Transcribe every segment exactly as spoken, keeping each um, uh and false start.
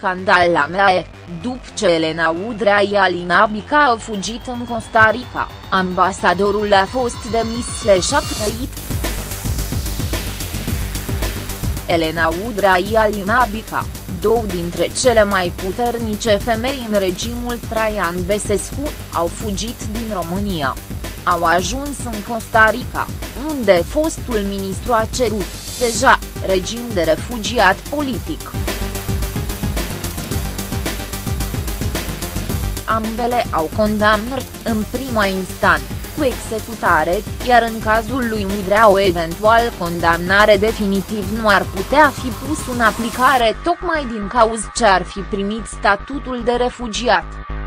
scandal la M E A, după ce Elena Udrea Ialina Bica a fugit în Costa Rica, ambasadorul a fost demis slash trăit. Elena Udrea Ialina Bica, două dintre cele mai puternice femei în regimul Traian Băsescu, au fugit din România. Au ajuns în Costa Rica, unde fostul ministru a cerut, deja, regim de refugiat politic. Ambele au condamnat, în prima instanță, cu executare, iar în cazul lui Udrea o eventual condamnare definitiv nu ar putea fi pus în aplicare tocmai din cauza ce ar fi primit statutul de refugiat.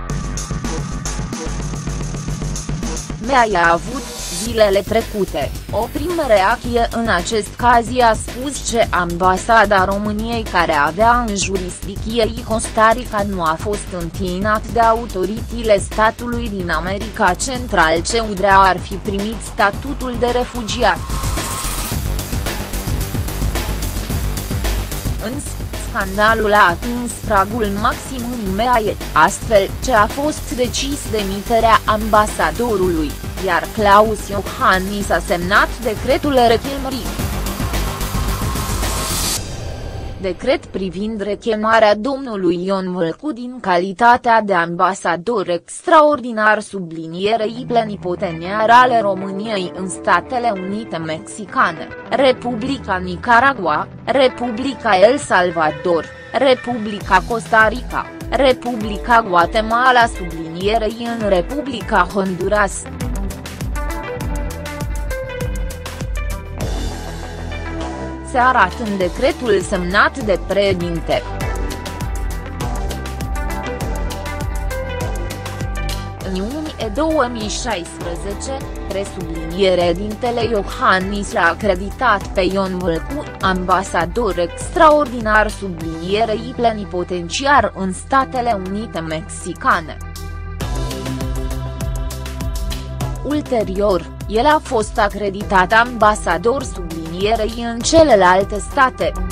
M E A a avut, zilele trecute, o primă reacție în acest caz. I-a spus că ambasada României care avea în jurisdicție Costa Rica nu a fost întiinat de autoritățile statului din America Central ce Udrea ar fi primit statutul de refugiat. Însă, scandalul a atins pragul maxim în M E A, astfel ce a fost decis demiterea ambasadorului, iar Claus Iohannis a semnat decretul rechemării. Decret privind rechemarea domnului Ion Vâlcu din calitatea de ambasador extraordinar sublinierei plenipoteniar ale României în Statele Unite Mexicane, Republica Nicaragua, Republica El Salvador, Republica Costa Rica, Republica Guatemala sublinierei în Republica Honduras. Se arată în decretul semnat de președinte. În iunie două mii șaisprezece, presubliniere dintele Iohannis l-a acreditat pe Ion Vâlcu, ambasador extraordinar sublinierei plenipotenciar în Statele Unite Mexicane. Ulterior, el a fost acreditat ambasador sublinierei în celelalte state.